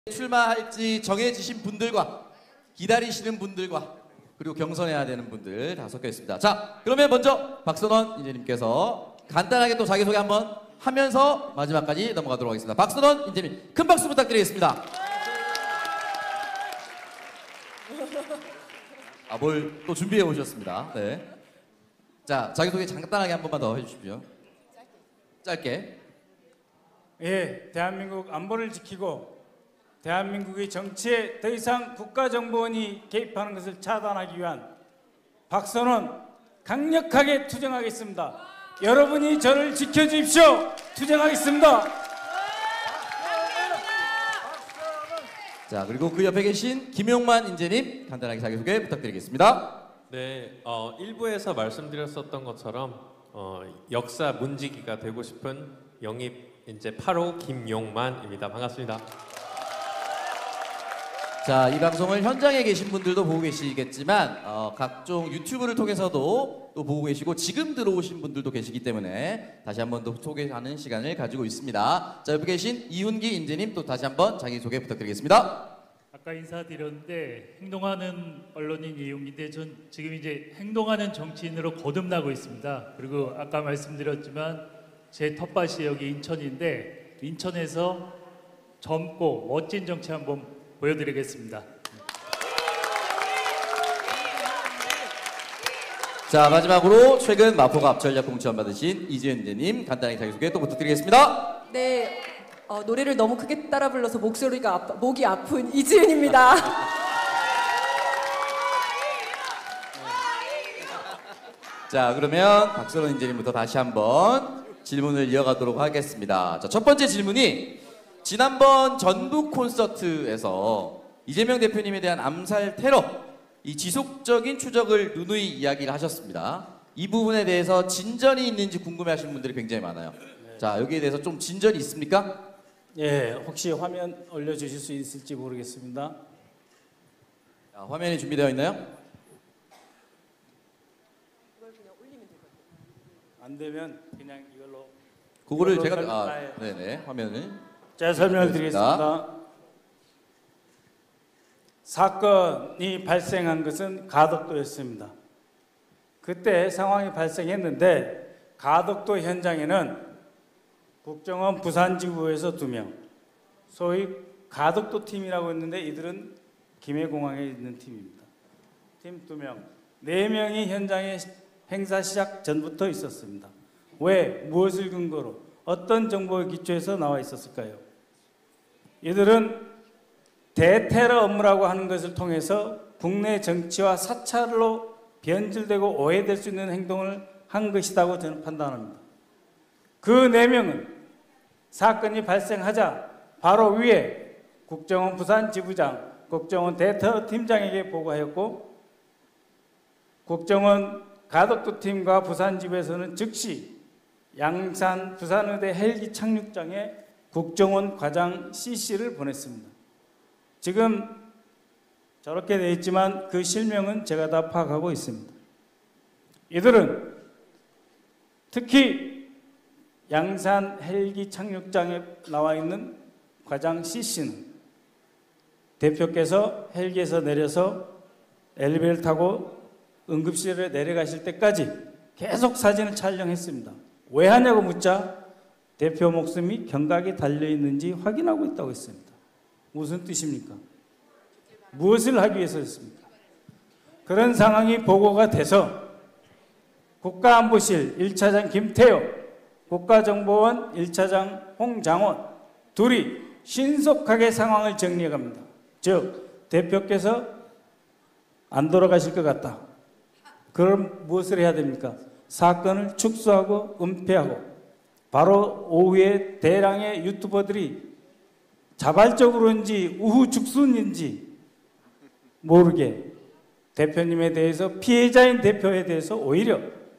출마할지 정해지신 분들과 기다리시는 분들과 그리고 경선해야 되는 분들 다 섞여 있습니다. 자, 그러면 먼저 박선원 인재님께서 간단하게 또 자기소개 한번 하면서 마지막까지 넘어가도록 하겠습니다. 박선원 인재님 큰 박수 부탁드리겠습니다. 뭘 또 준비해 오셨습니다. 네. 자, 자기소개 간단하게 한 번만 더 해주십시오. 짧게. 예, 대한민국 안보를 지키고 대한민국의 정치에 더 이상 국가정보원이 개입하는 것을 차단하기 위한 박선원 강력하게 투쟁하겠습니다. 여러분이 저를 지켜주십시오. 투쟁하겠습니다. 자, 그리고 그 옆에 계신 김용만 인재님 간단하게 자기소개 부탁드리겠습니다. 네, 1부에서 말씀드렸었던 것처럼 역사 문지기가 되고 싶은 영입 인재 8호 김용만입니다. 반갑습니다. 자, 이 방송을 현장에 계신 분들도 보고 계시겠지만 각종 유튜브를 통해서도 또 보고 계시고 지금 들어오신 분들도 계시기 때문에 다시 한번 더 소개하는 시간을 가지고 있습니다. 자, 옆에 계신 이훈기 인재님 또 다시 한번 자기소개 부탁드리겠습니다. 아까 인사드렸는데 행동하는 언론인 이용인데 전 지금 이제 행동하는 정치인으로 거듭나고 있습니다. 그리고 아까 말씀드렸지만 제 텃밭이 여기 인천인데 인천에서 젊고 멋진 정치 한번 보여드리겠습니다. 자, 마지막으로 최근 마포가 앞전략 공천 받으신 이지은 인재님 간단하게 자기소개 또 부탁드리겠습니다. 네, 노래를 너무 크게 따라 불러서 목이 아픈 이지은입니다. 자, 그러면 박선원 인재님부터 다시 한번 질문을 이어가도록 하겠습니다. 자, 첫 번째 질문이 지난번 전북 콘서트에서 이재명 대표님에 대한 암살 테러 이 지속적인 추적을 누누이 이야기를 하셨습니다. 이 부분에 대해서 진전이 있는지 궁금해하시는 분들이 굉장히 많아요. 자, 여기에 대해서 좀 진전이 있습니까? 예, 혹시 화면 올려주실 수 있을지 모르겠습니다. 자, 화면이 준비되어 있나요? 안 되면 그냥 이걸로. 그거를 이걸로 제가 네네 화면을 제가 설명을 드리겠습니다. 사건이 발생한 것은 가덕도였습니다. 그때 상황이 발생했는데 가덕도 현장에는 국정원 부산지부에서 2명, 소위 가덕도 팀이라고 했는데 이들은 김해공항에 있는 팀입니다. 팀 2명, 4명이 현장에 행사 시작 전부터 있었습니다. 왜? 무엇을 근거로? 어떤 정보에 기초해서 나와 있었을까요? 이들은 대테러 업무라고 하는 것을 통해서 국내 정치와 사찰로 변질되고 오해될 수 있는 행동을 한 것이라고 저는 판단합니다. 그 4명은 사건이 발생하자 바로 위에 국정원 부산지부장, 국정원 대테러 팀장에게 보고하였고 국정원 가덕도 팀과 부산지부에서는 즉시 양산 부산의대 헬기 착륙장에 국정원 과장 CC를 보냈습니다. 지금 저렇게 되어 있지만 그 실명은 제가 다 파악하고 있습니다. 이들은 특히 양산 헬기 착륙장에 나와 있는 과장 CC는 대표께서 헬기에서 내려서 엘리베이터를 타고 응급실에 내려가실 때까지 계속 사진을 촬영했습니다. 왜 하냐고 묻자 대표 목숨이 경각에 달려있는지 확인하고 있다고 했습니다. 무슨 뜻입니까? 무엇을 하기 위해서였습니까? 그런 상황이 보고가 돼서 국가안보실 1차장 김태호, 국가정보원 1차장 홍장원 둘이 신속하게 상황을 정리해 갑니다. 즉 대표께서 안 돌아가실 것 같다. 그럼 무엇을 해야 됩니까? 사건을 축소하고 은폐하고 바로 오후에 대량의 유튜버들이 자발적으로인지 우후죽순인지 모르게 대표님에 대해서 피해자인 대표에 대해서 오히려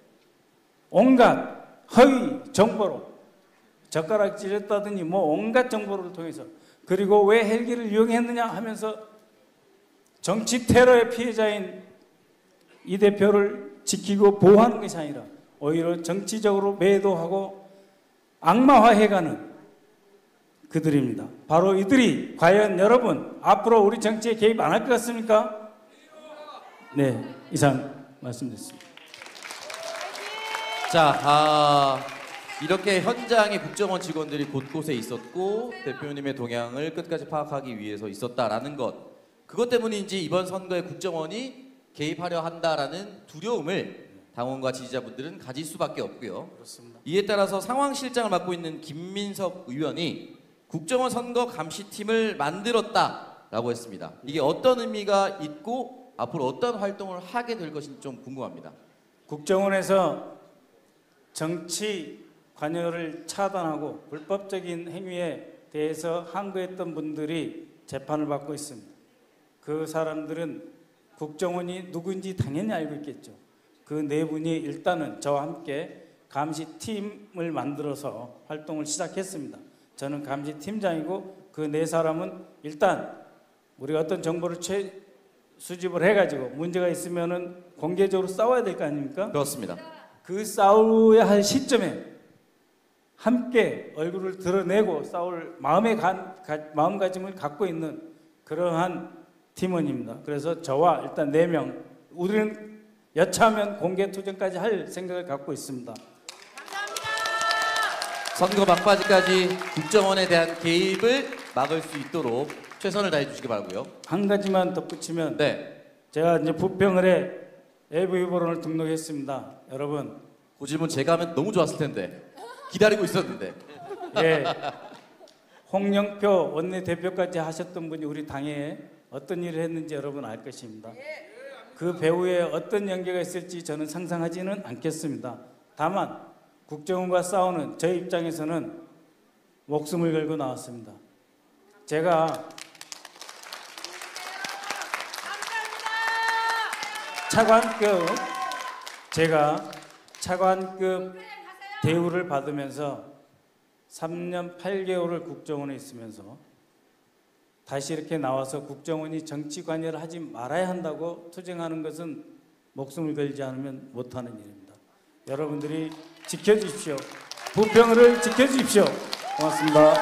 온갖 허위 정보로 젓가락 찔렸다더니 온갖 정보를 통해서 그리고 왜 헬기를 이용했느냐 하면서 정치 테러의 피해자인 이 대표를 지키고 보호하는 것이 아니라 오히려 정치적으로 매도하고 악마화해가는 그들입니다. 바로 이들이 과연 여러분 앞으로 우리 정치에 개입 안 할 것 같습니까? 네, 이상 말씀드렸습니다. 자, 이렇게 현장에 국정원 직원들이 곳곳에 있었고 대표님의 동향을 끝까지 파악하기 위해서 있었다라는 것, 그것 때문인지 이번 선거에 국정원이 개입하려 한다라는 두려움을 당원과 지지자분들은 가질 수밖에 없고요. 그렇습니다. 이에 따라서 상황실장을 맡고 있는 김민석 의원이 국정원 선거 감시팀을 만들었다라고 했습니다. 이게 어떤 의미가 있고 앞으로 어떤 활동을 하게 될 것인지 좀 궁금합니다. 국정원에서 정치 관여를 차단하고 불법적인 행위에 대해서 항거했던 분들이 재판을 받고 있습니다. 그 사람들은 국정원이 누군지 당연히 알고 있겠죠. 그 네 분이 일단은 저와 함께 감시팀을 만들어서 활동을 시작했습니다. 저는 감시팀장이고 그 네 사람은 일단 우리가 어떤 정보를 수집을 해가지고 문제가 있으면은 공개적으로 싸워야 될 거 아닙니까? 그렇습니다. 그 싸워야 할 시점에 함께 얼굴을 드러내고 싸울 마음가짐을 갖고 있는 그러한 팀원입니다. 그래서 저와 일단 4명, 우리는 여차하면 공개 투쟁까지 할 생각을 갖고 있습니다. 선거 막바지까지 국정원에 대한 개입을 막을 수 있도록 최선을 다해 주시기 바라고요. 한 가지만 덧붙이면 네, 제가 이제 부평을에 AV보론을 등록했습니다. 여러분, 그 질문 제가 하면 너무 좋았을 텐데 기다리고 있었는데. 예, 홍영표 원내대표까지 하셨던 분이 우리 당에 어떤 일을 했는지 여러분 알 것입니다. 그 배후에 어떤 연계가 있을지 저는 상상하지는 않겠습니다. 다만 국정원과 싸우는 저희 입장에서는 목숨을 걸고 나왔습니다. 제가 차관급 대우를 받으면서 3년 8개월을 국정원에 있으면서 다시 이렇게 나와서 국정원이 정치 관여를 하지 말아야 한다고 투쟁하는 것은 목숨을 걸지 않으면 못하는 일입니다. 여러분들이 지켜주십시오. 부평을 지켜주십시오. 고맙습니다.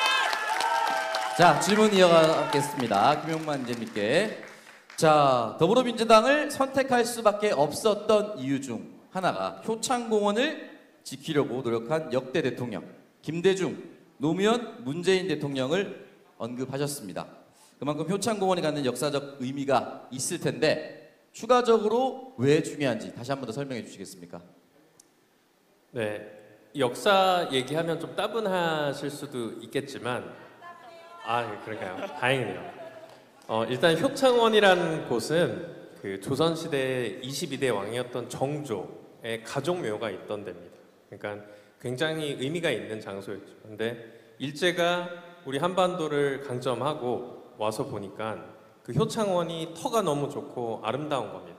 자, 질문 이어가겠습니다. 김용만 의원님께. 자, 더불어민주당을 선택할 수밖에 없었던 이유 중 하나가 효창공원을 지키려고 노력한 역대 대통령 김대중, 노무현, 문재인 대통령을 언급하셨습니다. 그만큼 효창공원이 갖는 역사적 의미가 있을 텐데 추가적으로 왜 중요한지 다시 한 번 더 설명해 주시겠습니까? 네, 역사 얘기하면 좀 따분하실 수도 있겠지만 그러니까요. 다행이네요. 일단 효창원이라는 곳은 그 조선시대 22대 왕이었던 정조의 가족묘가 있던 데입니다. 그러니까 굉장히 의미가 있는 장소였죠. 근데 일제가 우리 한반도를 강점하고 와서 보니까 그 효창원이 터가 너무 좋고 아름다운 겁니다.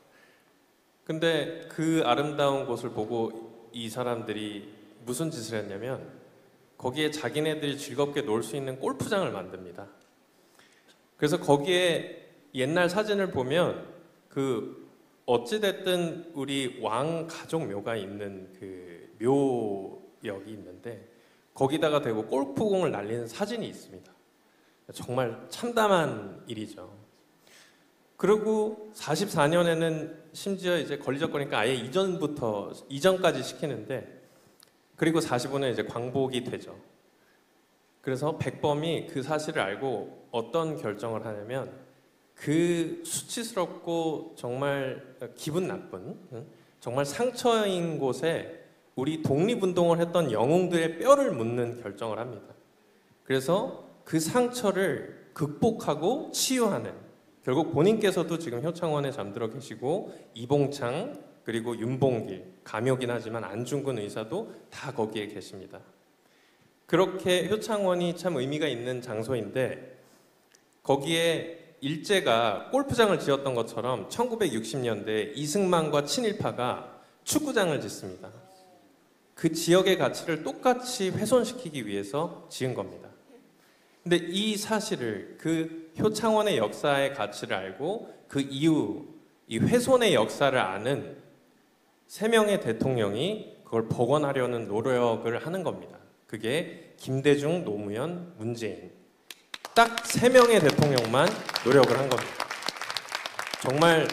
근데 그 아름다운 곳을 보고 이 사람들이 무슨 짓을 했냐면 거기에 자기네들이 즐겁게 놀 수 있는 골프장을 만듭니다. 그래서 거기에 옛날 사진을 보면 그 어찌됐든 우리 왕 가족 묘가 있는 그 묘역이 있는데 거기다가 대고 골프공을 날리는 사진이 있습니다. 정말 참담한 일이죠. 그리고 44년에는 심지어 이제 걸리적거리니까 아예 이전까지 시키는데 그리고 45년에 이제 광복이 되죠. 그래서 백범이 그 사실을 알고 어떤 결정을 하냐면 그 수치스럽고 정말 기분 나쁜 정말 상처인 곳에 우리 독립운동을 했던 영웅들의 뼈를 묻는 결정을 합니다. 그래서 그 상처를 극복하고 치유하는 결국 본인께서도 지금 효창원에 잠들어 계시고 이봉창 그리고 윤봉길 감옥이긴 하지만 안중근 의사도 다 거기에 계십니다. 그렇게 효창원이 참 의미가 있는 장소인데 거기에 일제가 골프장을 지었던 것처럼 1960년대 이승만과 친일파가 축구장을 짓습니다. 그 지역의 가치를 똑같이 훼손시키기 위해서 지은 겁니다. 근데 이 사실을 그 효창원의 역사의 가치를 알고 그 이후 이 훼손의 역사를 아는 3명의 대통령이 그걸 복원하려는 노력을 하는 겁니다. 그게 김대중, 노무현, 문재인 딱 3명의 대통령만 노력을 한 겁니다. 정말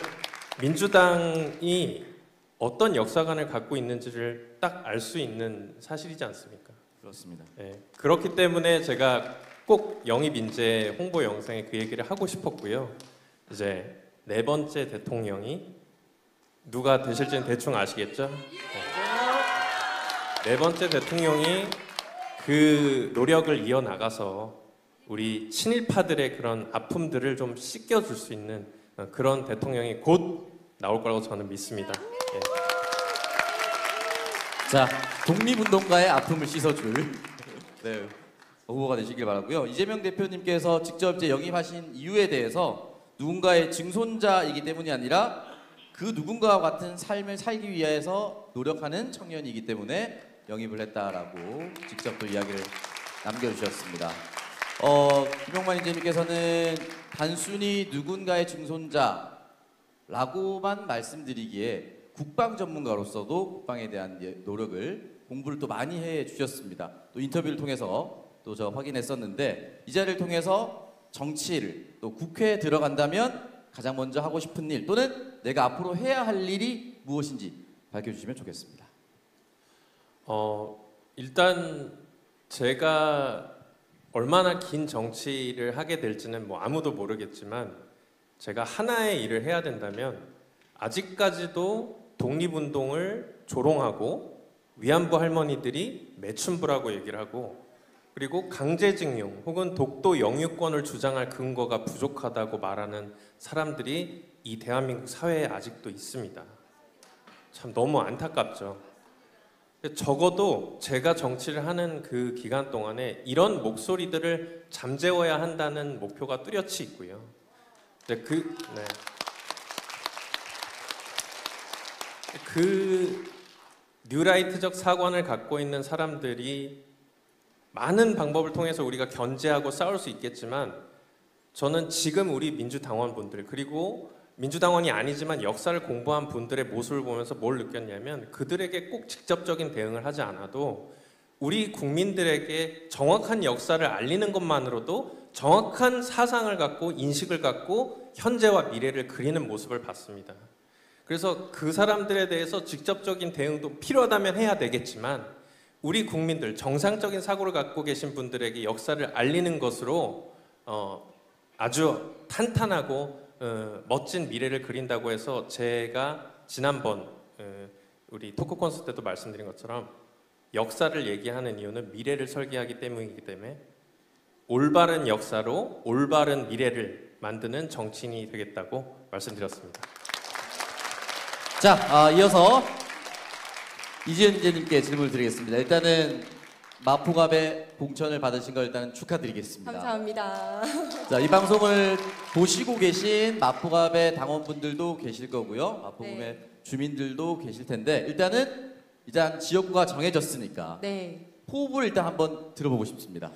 민주당이 어떤 역사관을 갖고 있는지를 딱 알 수 있는 사실이지 않습니까? 그렇습니다. 예, 그렇기 때문에 제가 꼭 영입 인재 홍보 영상에 그 얘기를 하고 싶었고요. 이제 4번째 대통령이 누가 되실지는 대충 아시겠죠? 네. 4번째 대통령이 그 노력을 이어나가서 우리 친일파들의 그런 아픔들을 좀 씻겨줄 수 있는 그런 대통령이 곧 나올 거라고 저는 믿습니다. 예. 자, 독립운동가의 아픔을 씻어줄 네, 후보가 되시길 바라고요. 이재명 대표님께서 직접 이제 영입하신 이유에 대해서 누군가의 증손자이기 때문이 아니라 그 누군가와 같은 삶을 살기 위해서 노력하는 청년이기 때문에 영입을 했다라고 직접 또 이야기를 남겨주셨습니다. 김용만 인재님께서는 단순히 누군가의 증손자라고만 말씀드리기에 국방 전문가로서도 국방에 대한 노력을 공부를 또 많이 해 주셨습니다. 또 인터뷰를 통해서 또 저 확인했었는데 이 자리를 통해서 정치를 또 국회에 들어간다면 가장 먼저 하고 싶은 일 또는 내가 앞으로 해야 할 일이 무엇인지 밝혀주시면 좋겠습니다. 일단 제가 얼마나 긴 정치를 하게 될지는 뭐 아무도 모르겠지만 제가 하나의 일을 해야 된다면 아직까지도 독립운동을 조롱하고 위안부 할머니들이 매춘부라고 얘기를 하고 그리고 강제징용 혹은 독도 영유권을 주장할 근거가 부족하다고 말하는 사람들이 이 대한민국 사회에 아직도 있습니다. 참 너무 안타깝죠. 적어도 제가 정치를 하는 그 기간 동안에 이런 목소리들을 잠재워야 한다는 목표가 뚜렷이 있고요. 그 뉴라이트적 사관을 갖고 있는 사람들이 많은 방법을 통해서 우리가 견제하고 싸울 수 있겠지만 저는 지금 우리 민주당원분들 그리고 민주당원이 아니지만 역사를 공부한 분들의 모습을 보면서 뭘 느꼈냐면 그들에게 꼭 직접적인 대응을 하지 않아도 우리 국민들에게 정확한 역사를 알리는 것만으로도 정확한 사상을 갖고 인식을 갖고 현재와 미래를 그리는 모습을 봤습니다. 그래서 그 사람들에 대해서 직접적인 대응도 필요하다면 해야 되겠지만 우리 국민들 정상적인 사고를 갖고 계신 분들에게 역사를 알리는 것으로 아주 탄탄하고 멋진 미래를 그린다고 해서 제가 지난번 우리 토크 콘서트 때도 말씀드린 것처럼 역사를 얘기하는 이유는 미래를 설계하기 때문이기 때문에 올바른 역사로 올바른 미래를 만드는 정치인이 되겠다고 말씀드렸습니다. 자, 이어서 이지은 기자님께 질문을 드리겠습니다. 일단은 마포갑에 공천을 받으신 걸 일단 축하드리겠습니다. 감사합니다. 자, 이 방송을 보시고 계신 마포갑의 당원분들도 계실 거고요. 마포구의 네. 주민들도 계실 텐데 일단은 지역구가 정해졌으니까 네. 호흡을 일단 한번 들어보고 싶습니다.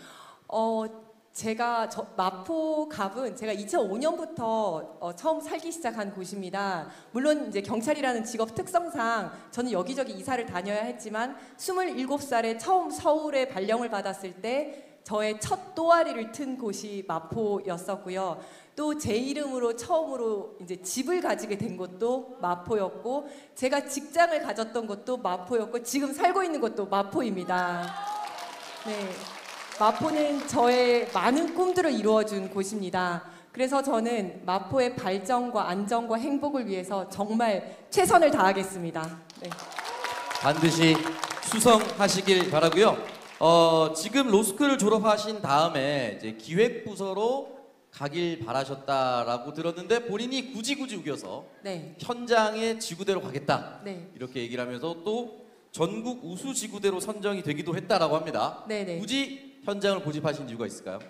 제가 마포갑은 제가 2005년부터 처음 살기 시작한 곳입니다. 물론 이제 경찰이라는 직업 특성상 저는 여기저기 이사를 다녀야 했지만 27살에 처음 서울에 발령을 받았을 때 저의 첫 또아리를 튼 곳이 마포였었고요. 또 제 이름으로 처음으로 이제 집을 가지게 된 곳도 마포였고 제가 직장을 가졌던 곳도 마포였고 지금 살고 있는 곳도 마포입니다. 네. 마포는 저의 많은 꿈들을 이루어준 곳입니다. 그래서 저는 마포의 발전과 안전과 행복을 위해서 정말 최선을 다하겠습니다. 네. 반드시 수성하시길 바라고요. 지금 로스쿨을 졸업하신 다음에 이제 기획부서로 가길 바라셨다라고 들었는데 본인이 굳이 우겨서 네. 현장의 지구대로 가겠다 네. 이렇게 얘기를 하면서 또 전국 우수 지구대로 선정이 되기도 했다라고 합니다. 네네. 굳이 현장을 고집하신 이유가 있을까요?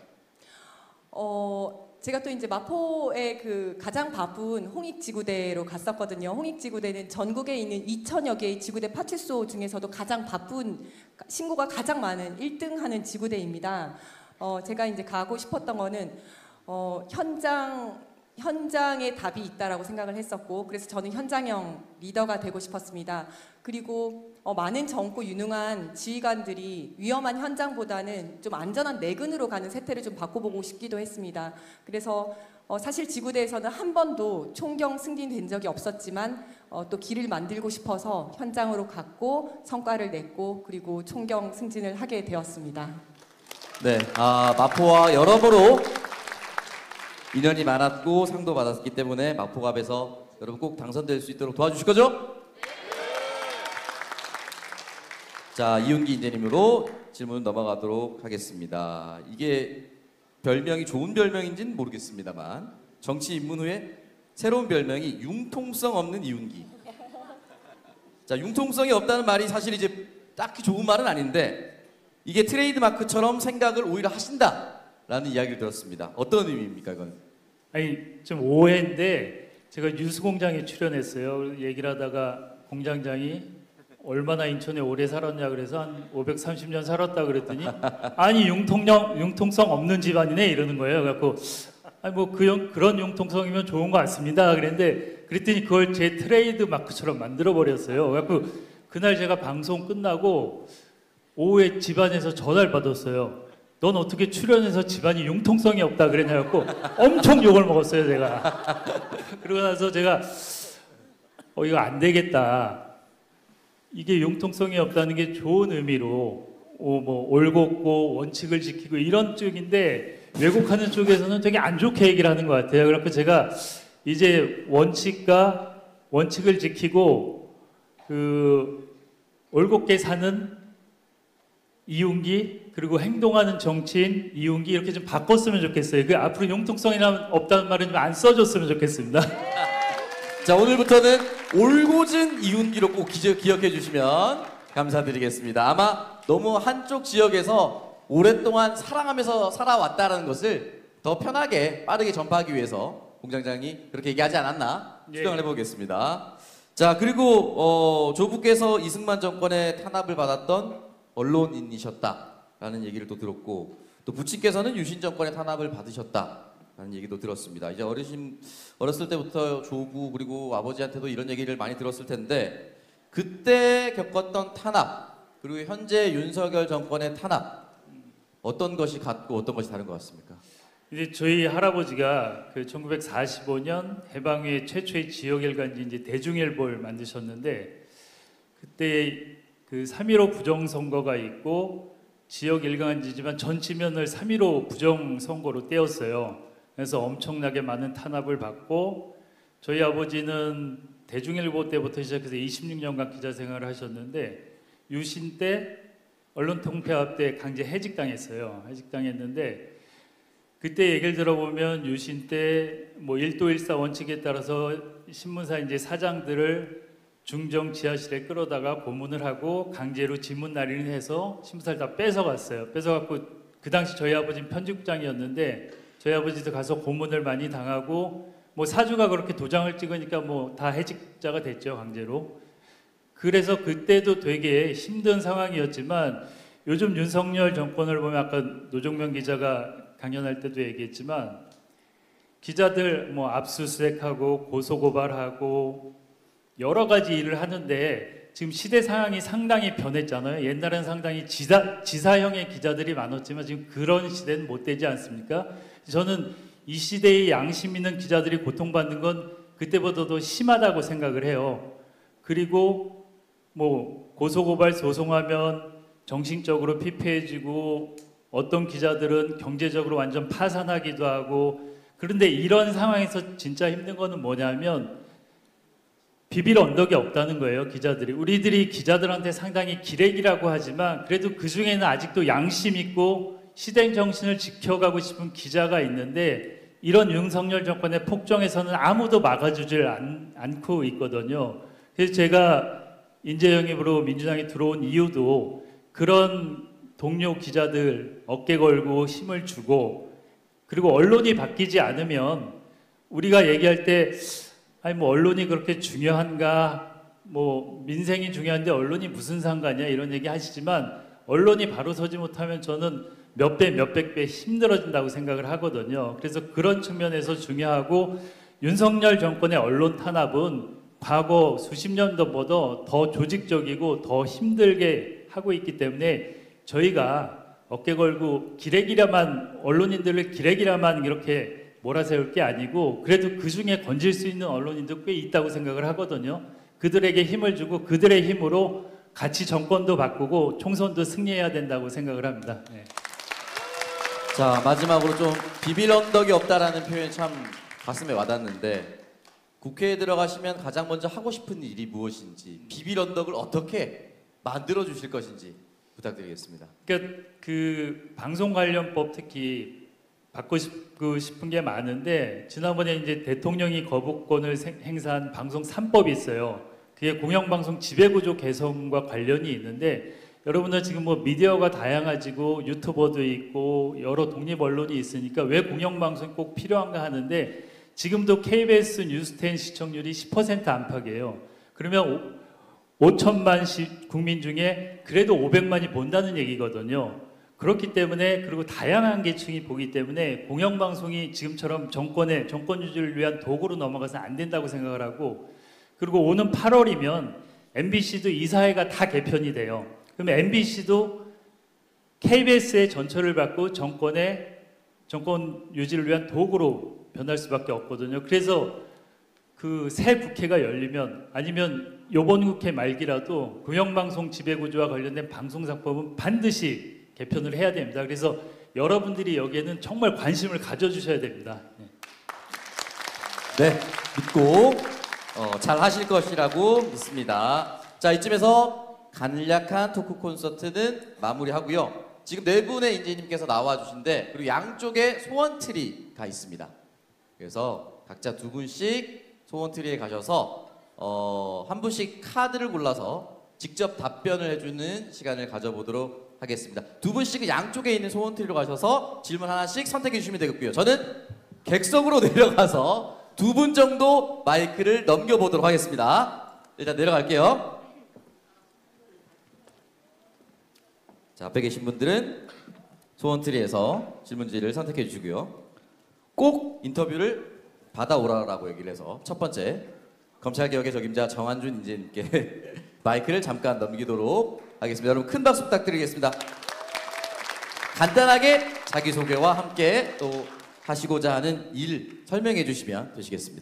제가 또 이제 마포의 그 가장 바쁜 홍익지구대로 갔었거든요. 홍익지구대는 전국에 있는 2,000여 개의 지구대 파출소 중에서도 가장 바쁜 신고가 가장 많은 1등하는 지구대입니다. 제가 이제 가고 싶었던 거는 현장 현장에 답이 있다라고 생각을 했었고, 그래서 저는 현장형 리더가 되고 싶었습니다. 그리고 많은 젊고 유능한 지휘관들이 위험한 현장보다는 좀 안전한 내근으로 가는 세태를 좀 바꿔보고 싶기도 했습니다. 그래서 사실 지구대에서는 한 번도 총경 승진된 적이 없었지만 또 길을 만들고 싶어서 현장으로 갔고 성과를 냈고 그리고 총경 승진을 하게 되었습니다. 네, 마포와 여러모로 인연이 많았고 상도 받았기 때문에 마포갑에서 여러분 꼭 당선될 수 있도록 도와주실 거죠? 자, 이윤기 인재님으로 질문 넘어가도록 하겠습니다. 이게 별명이 좋은 별명인지는 모르겠습니다만 정치 입문 후에 새로운 별명이 융통성 없는 이윤기. 자, 융통성이 없다는 말이 사실 이제 딱히 좋은 말은 아닌데 이게 트레이드 마크처럼 생각을 오히려 하신다라는 이야기를 들었습니다. 어떤 의미입니까, 이건? 아니 좀 오해인데 제가 뉴스공장에 출연했어요. 얘기를 하다가 공장장이 얼마나 인천에 오래 살았냐 그래서 한 530년 살았다 그랬더니 아니 융통성 없는 집안이네 이러는 거예요. 그래갖고 아니 뭐 그런 융통성이면 좋은 것 같습니다. 그랬더니 그걸 제 트레이드 마크처럼 만들어 버렸어요. 그래갖고 그날 제가 방송 끝나고 오후에 집안에서 전화를 받았어요. 넌 어떻게 출연해서 집안이 융통성이 없다 그랬냐고 엄청 욕을 먹었어요 제가. 그러고 나서 제가 이거 안 되겠다. 이게 융통성이 없다는 게 좋은 의미로 뭐 올곧고 원칙을 지키고 이런 쪽인데 왜곡하는 쪽에서는 되게 안 좋게 얘기를 하는 것 같아요. 그래서 제가 이제 원칙을 지키고 올곧게 사는 이윤기 그리고 행동하는 정치인 이윤기 이렇게 좀 바꿨으면 좋겠어요. 앞으로 융통성이나 없다는 말은 좀 안 써줬으면 좋겠습니다. 자, 오늘부터는 올곧은 이윤기로 꼭 기억해 주시면 감사드리겠습니다. 아마 너무 한쪽 지역에서 오랫동안 사랑하면서 살아왔다는 것을 더 편하게 빠르게 전파하기 위해서 공장장이 그렇게 얘기하지 않았나 추정을 해보겠습니다. 자, 그리고 조부께서 이승만 정권의 탄압을 받았던 언론인이셨다라는 얘기를 또 들었고 또 부친께서는 유신 정권의 탄압을 받으셨다라는 얘기도 들었습니다. 이제 어렸을 때부터 조부 그리고 아버지한테도 이런 얘기를 많이 들었을 텐데 그때 겪었던 탄압 그리고 현재 윤석열 정권의 탄압 어떤 것이 같고 어떤 것이 다른 것 같습니까? 이제 저희 할아버지가 1945년 해방 후에 최초의 지역일간지 이제 대중일보를 만드셨는데 그때 3.15 부정선거가 있고 지역일간지지만 전치면을 3.15 부정선거로 떼었어요. 그래서 엄청나게 많은 탄압을 받고 저희 아버지는 대중일보 때부터 시작해서 26년간 기자 생활을 하셨는데 유신 때 언론통폐합 때 강제 해직당했어요. 해직당했는데 그때 얘기를 들어보면 유신 때 뭐 1도1사 원칙에 따라서 신문사 이제 사장들을 중정 지하실에 끌어다가 고문을 하고 강제로 지문 날인을 해서 신문사를 다 뺏어갔어요. 뺏어갖고 그 당시 저희 아버지는 편집국장이었는데 저희 아버지도 가서 고문을 많이 당하고 뭐 사주가 그렇게 도장을 찍으니까 뭐 다 해직자가 됐죠 강제로. 그래서 그때도 되게 힘든 상황이었지만 요즘 윤석열 정권을 보면 아까 노종면 기자가 강연할 때도 얘기했지만 기자들 뭐 압수수색하고 고소고발하고 여러 가지 일을 하는데 지금 시대 상황이 상당히 변했잖아요. 옛날엔 상당히 지사형의 기자들이 많았지만 지금 그런 시대는 못 되지 않습니까? 저는 이 시대의 양심 있는 기자들이 고통받는 건 그때보다도 심하다고 생각을 해요. 그리고 뭐 고소고발 소송하면 정신적으로 피폐해지고 어떤 기자들은 경제적으로 완전 파산하기도 하고 그런데 이런 상황에서 진짜 힘든 거는 뭐냐면 비빌 언덕이 없다는 거예요. 기자들이. 우리들이 기자들한테 상당히 기레기라고 하지만 그래도 그중에는 아직도 양심 있고 시대 정신을 지켜가고 싶은 기자가 있는데 이런 윤석열 정권의 폭정에서는 아무도 막아주질 않고 있거든요. 그래서 제가 인재영입으로 민주당에 들어온 이유도 그런 동료 기자들 어깨 걸고 힘을 주고 그리고 언론이 바뀌지 않으면 우리가 얘기할 때 아니 뭐 언론이 그렇게 중요한가 뭐 민생이 중요한데 언론이 무슨 상관이야 이런 얘기 하시지만 언론이 바로 서지 못하면 저는 몇 배, 몇백 배 힘들어진다고 생각을 하거든요. 그래서 그런 측면에서 중요하고 윤석열 정권의 언론 탄압은 과거 수십 년도보다 더 조직적이고 더 힘들게 하고 있기 때문에 저희가 어깨 걸고 기레기라만 언론인들을 기레기라만 이렇게 몰아세울 게 아니고 그래도 그 중에 건질 수 있는 언론인도 꽤 있다고 생각을 하거든요. 그들에게 힘을 주고 그들의 힘으로 같이 정권도 바꾸고 총선도 승리해야 된다고 생각을 합니다. 네. 자, 마지막으로 좀 비빌 언덕이 없다라는 표현이 참 가슴에 와닿는데 국회에 들어가시면 가장 먼저 하고 싶은 일이 무엇인지 비빌 언덕을 어떻게 만들어 주실 것인지 부탁드리겠습니다. 그러니까 그 방송 관련법 특히 바꾸고 싶은 게 많은데 지난번에 이제 대통령이 거부권을 행사한 방송 3법이 있어요. 그게 공영방송 지배구조 개선과 관련이 있는데 여러분들 지금 뭐 미디어가 다양해지고 유튜버도 있고 여러 독립 언론이 있으니까 왜 공영방송이 꼭 필요한가 하는데 지금도 KBS 뉴스10 시청률이 10% 안팎이에요. 그러면 5천만 국민 중에 그래도 500만이 본다는 얘기거든요. 그렇기 때문에 그리고 다양한 계층이 보기 때문에 공영방송이 지금처럼 정권 유지를 위한 도구로 넘어가서 안 된다고 생각을 하고 그리고 오는 8월이면 MBC도 이사회가 다 개편이 돼요. 그러면 MBC도 KBS의 전철을 받고 정권 유지를 위한 도구로 변할 수밖에 없거든요. 그래서 그 새 국회가 열리면 아니면 이번 국회 말기라도 공영방송 지배구조와 관련된 방송사법은 반드시 개편을 해야 됩니다. 그래서 여러분들이 여기에는 정말 관심을 가져주셔야 됩니다. 네, 믿고 잘 하실 것이라고 믿습니다. 자, 이쯤에서 간략한 토크 콘서트는 마무리하고요. 지금 네 분의 인재님께서 나와주신데 그리고 양쪽에 소원 트리가 있습니다. 그래서 각자 두 분씩 소원 트리에 가셔서 한 분씩 카드를 골라서 직접 답변을 해주는 시간을 가져보도록 하겠습니다. 두 분씩은 양쪽에 있는 소원 트리로 가셔서 질문 하나씩 선택해 주시면 되겠고요. 저는 객석으로 내려가서 두 분 정도 마이크를 넘겨보도록 하겠습니다. 일단 내려갈게요. 자, 앞에 계신 분들은 소원트리에서 질문지를 선택해 주시고요. 꼭 인터뷰를 받아오라라고 얘기를 해서 첫 번째 검찰개혁의 적임자 정한준 인재님께 마이크를 잠깐 넘기도록 하겠습니다. 여러분 큰 박수 부탁드리겠습니다. 간단하게 자기소개와 함께 또 하시고자 하는 일 설명해 주시면 되시겠습니다.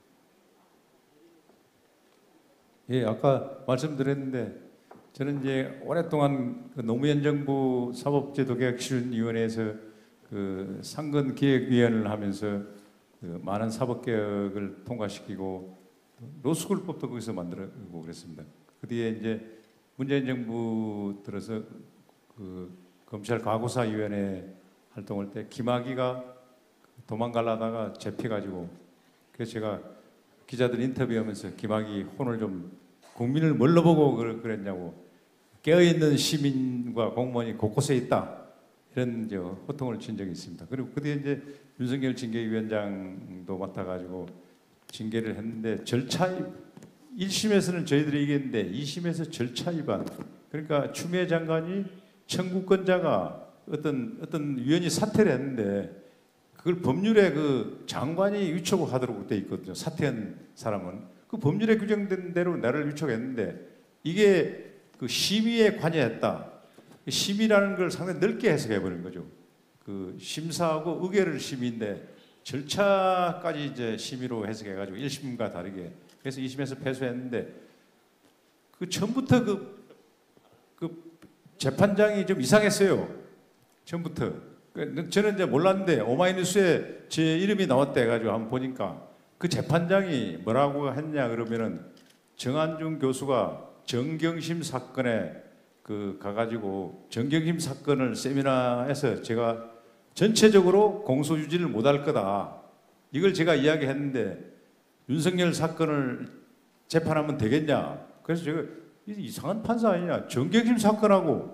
예, 아까 말씀드렸는데 저는 이제 오랫동안 그 노무현 정부 사법제도개혁실위원회에서 그 상근기획위원을 하면서 그 많은 사법개혁을 통과시키고 로스쿨법도 거기서 만들고 그랬습니다. 그 뒤에 이제 문재인 정부 들어서 그 검찰 과거사위원회 활동할 때 김학의가 도망가려다가 잡혀가지고 그래서 제가 기자들 인터뷰하면서 김학의 혼을 좀 국민을 뭘로 보고 그랬냐고 깨어있는 시민과 공무원이 곳곳에 있다 이런 호통을 친 적이 있습니다. 그리고 그 뒤에 이제 윤석열 징계위원장도 맡아가지고 징계를 했는데 절차 1심에서는 저희들이 이겼는데 2심에서 절차 위반 그러니까 추미애 장관이 청구권자가 어떤 위원이 사퇴를 했는데 그걸 법률에 그 장관이 위촉하도록 돼 있거든요. 사퇴한 사람은 그 법률에 규정된 대로 나를 위촉했는데 이게 그 심의에 관여했다. 심의라는 걸 상당히 넓게 해석해 버린 거죠. 그 심사하고 의결을 심의인데 절차까지 이제 심의로 해석해 가지고 1심과 다르게 그래서 2심에서 패소했는데 그 처음부터 그 재판장이 좀 이상했어요. 처음부터. 저는 이제 몰랐는데 오마이뉴스에 제 이름이 나왔다 해가지고 한번 보니까 그 재판장이 뭐라고 했냐 그러면은 정한준 교수가 정경심 사건에 그 가가지고 정경심 사건을 세미나에서 제가 전체적으로 공소유지를 못할 거다. 이걸 제가 이야기했는데 윤석열 사건을 재판하면 되겠냐. 그래서 제가 이상한 판사 아니냐. 정경심 사건하고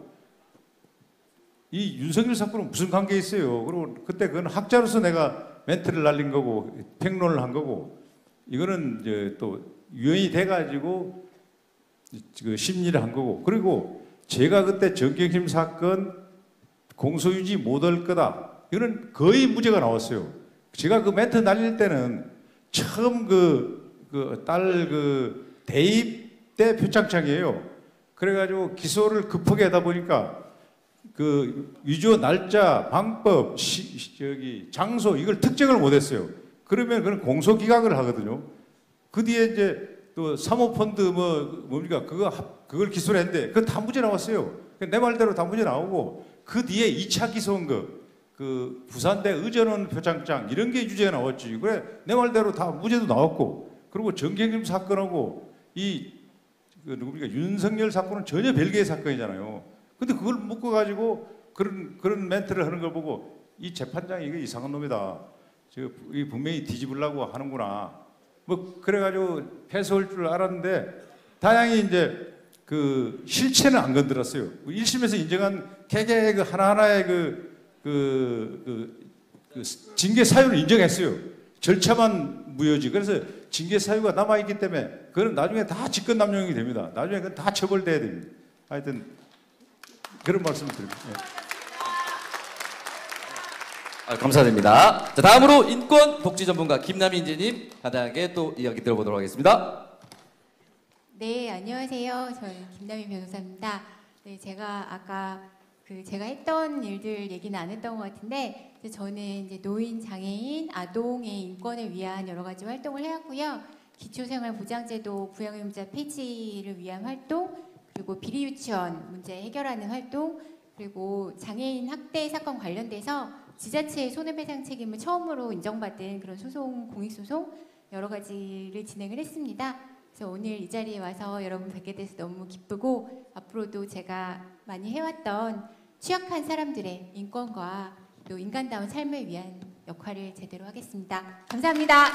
이 윤석열 사건은 무슨 관계 있어요. 그리고 그때 그건 학자로서 내가 멘트를 날린 거고 평론을 한 거고 이거는 이제 또 유연이 돼가지고 그 심리를 한 거고 그리고 제가 그때 정경심 사건 공소유지 못할 거다. 이거는 거의 무죄가 나왔어요. 제가 그 멘트 날릴 때는 처음 딸 대입 때 표창장이에요. 그래가지고 기소를 급하게 하다 보니까 그 위조 날짜, 방법, 장소 이걸 특정을 못했어요. 그러면 그건 공소 기각을 하거든요. 그 뒤에 이제 또 사모펀드 뭡니까 그걸 기소를 했는데 그건 다 무죄 나왔어요. 내 말대로 다 무죄 나오고 그 뒤에 2차 기소한 그 부산대 의전원 표창장 이런 게 유죄가 나왔지. 그래 내 말대로 다 무죄도 나왔고 그리고 정경심 사건하고 누굽니까 윤석열 사건은 전혀 별개의 사건이잖아요. 근데 그걸 묶어가지고 그런 멘트를 하는 걸 보고 이 재판장이 이게 이상한 놈이다. 이 분명히 뒤집으려고 하는구나. 뭐 그래가지고 패소할 줄 알았는데 다행히 이제 그 실체는 안 건드렸어요. 1심에서 인정한 개개 그 하나하나의 그 징계 사유를 인정했어요. 절차만 무효지. 그래서 징계 사유가 남아있기 때문에 그건 나중에 다 직권남용이 됩니다. 나중에 그건 다 처벌돼야 됩니다. 하여튼 그런 말씀을 드립니다. 감사드립니다. 자, 다음으로 인권 복지 전문가 김남희 인재님 간단하게 또 이야기 들어보도록 하겠습니다. 네, 안녕하세요. 저는 김남희 변호사입니다. 네, 제가 아까 제가 했던 일들 얘기는 안 했던 것 같은데 저는 이제 노인, 장애인, 아동의 인권을 위한 여러 가지 활동을 해왔고요. 기초생활보장제도 부양의무자 폐지를 위한 활동, 그리고 비리유치원 문제 해결하는 활동, 그리고 장애인 학대 사건 관련돼서 지자체의 손해배상 책임을 처음으로 인정받은 그런 소송, 공익소송 여러 가지를 진행을 했습니다. 그래서 오늘 이 자리에 와서 여러분 뵙게 돼서 너무 기쁘고 앞으로도 제가 많이 해왔던 취약한 사람들의 인권과 또 인간다운 삶을 위한 역할을 제대로 하겠습니다. 감사합니다.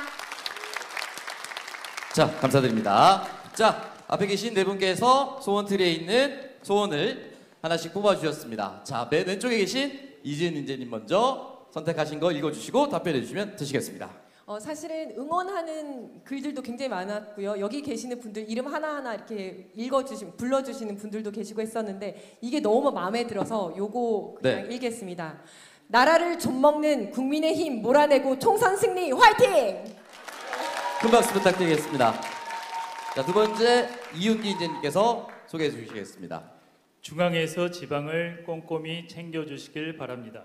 자, 감사드립니다. 자, 앞에 계신 네 분께서 소원 트리에 있는 소원을 하나씩 뽑아주셨습니다. 자, 맨 왼쪽에 계신 이지은 인재님 먼저 선택하신 거 읽어주시고 답변해 주시면 되시겠습니다. 사실은 응원하는 글들도 굉장히 많았고요. 여기 계시는 분들 이름 하나하나 이렇게 불러주시는 분들도 계시고 했었는데 이게 너무 마음에 들어서 요거 그냥 읽겠습니다. 나라를 좀먹는 국민의힘 몰아내고 총선 승리 화이팅! 큰 박수 부탁드리겠습니다. 자, 두 번째 이윤기 인재님께서 소개해 주시겠습니다. 중앙에서 지방을 꼼꼼히 챙겨주시길 바랍니다.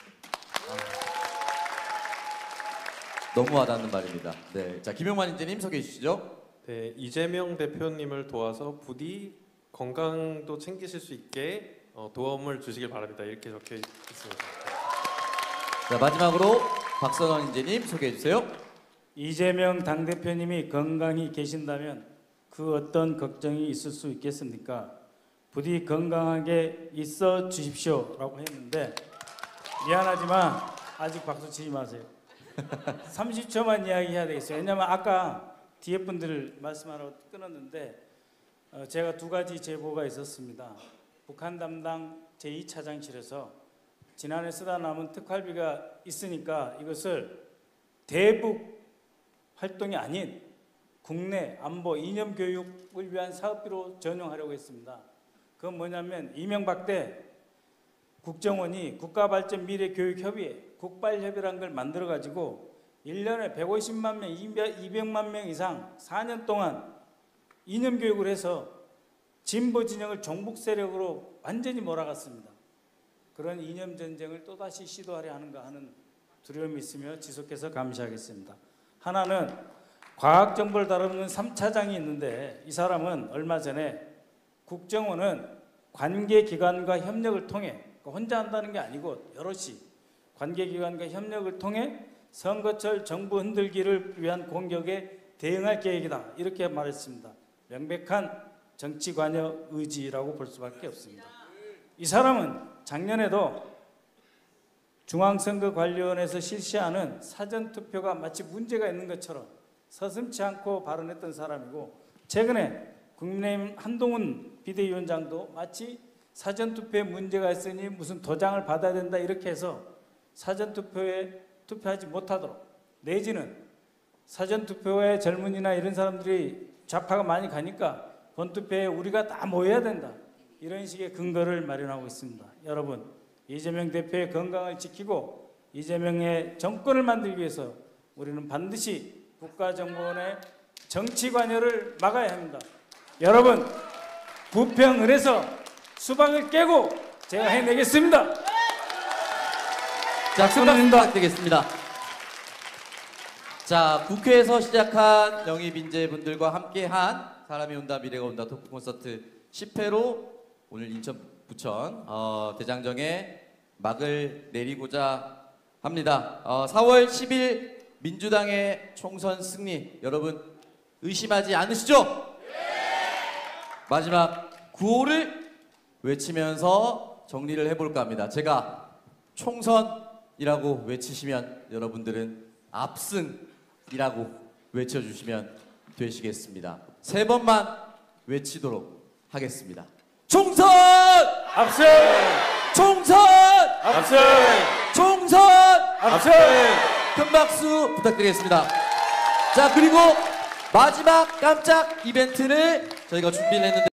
너무 와닿는 말입니다. 네, 자 김용만 인재님 소개해 주시죠. 네, 이재명 대표님을 도와서 부디 건강도 챙기실 수 있게 도움을 주시길 바랍니다. 이렇게 적혀 있습니다. 자, 마지막으로 박선원 인재님 소개해 주세요. 이재명 당대표님이 건강히 계신다면 그 어떤 걱정이 있을 수 있겠습니까? 부디 건강하게 있어 주십시오라고 했는데 미안하지만 아직 박수 치지 마세요. 30초만 이야기해야 되겠어요. 왜냐하면 아까 뒤에 분들 말씀하라고 끊었는데 제가 두 가지 제보가 있었습니다. 북한 담당 제2차장실에서 지난해 쓰다 남은 특활비가 있으니까 이것을 대북 활동이 아닌 국내 안보 이념 교육을 위한 사업비로 전용하려고 했습니다. 그건 뭐냐면 이명박 때 국정원이 국가발전미래교육협의회 국발협의라는 걸 만들어가지고 1년에 150만 명, 200만 명 이상 4년 동안 이념교육을 해서 진보 진영을 종북 세력으로 완전히 몰아갔습니다. 그런 이념전쟁을 또다시 시도하려 하는가 하는 두려움이 있으며 지속해서 감시하겠습니다. 하나는 과학정보를 다루는 3차장이 있는데 이 사람은 얼마 전에 국정원은 관계기관과 협력을 통해 혼자 한다는 게 아니고 여럿이 관계기관과 협력을 통해 선거철 정부 흔들기를 위한 공격에 대응할 계획이다. 이렇게 말했습니다. 명백한 정치 관여 의지라고 볼 수밖에 없습니다. 이 사람은 작년에도 중앙선거관리위원회에서 실시하는 사전투표가 마치 문제가 있는 것처럼 서슴지 않고 발언했던 사람이고 최근에 국민의힘 한동훈 비대위원장도 마치 사전투표에 문제가 있으니 무슨 도장을 받아야 된다 이렇게 해서 사전투표에 투표하지 못하도록 내지는 사전투표에 젊은이나 이런 사람들이 좌파가 많이 가니까 본투표에 우리가 다 모여야 된다 이런 식의 근거를 마련하고 있습니다. 여러분 이재명 대표의 건강을 지키고 이재명의 정권을 만들기 위해서 우리는 반드시 국가정보원의 정치 관여를 막아야 합니다. 여러분, 부평을 해서 수박을 깨고 제가 해내겠습니다. 자, 수박 부탁드리겠습니다. 자, 국회에서 시작한 영입 인재분들과 함께한 사람이 온다 미래가 온다 토크 콘서트 10회로 오늘 인천 부천 대장정에 막을 내리고자 합니다. 4월 10일 민주당의 총선 승리 여러분 의심하지 않으시죠? 마지막 구호를 외치면서 정리를 해볼까 합니다. 제가 총선이라고 외치시면 여러분들은 압승이라고 외쳐주시면 되시겠습니다. 3번만 외치도록 하겠습니다. 총선! 압승! 총선! 압승! 총선! 압승! 큰 박수 부탁드리겠습니다. 자, 그리고 마지막 깜짝 이벤트를 저희가 준비를 했는데